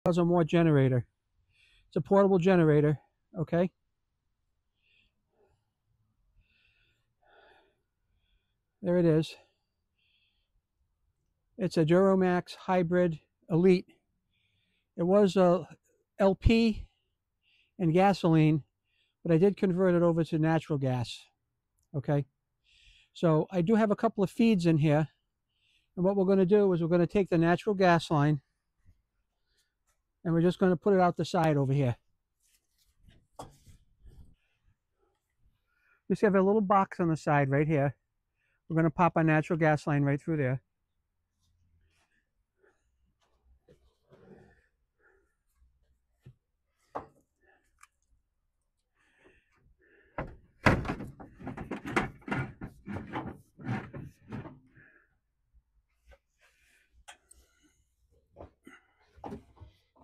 watt generator. It's a portable generator, okay? There it is. It's a DUROMAX Hybrid Elite. It was a LP and gasoline, but I did convert it over to natural gas, okay? So I do have a couple of feeds in here, and what we're going to do is we're going to take the natural gas line and we're just going to put it out the side over here. Just have a little box on the side right here. We're going to pop our natural gas line right through there.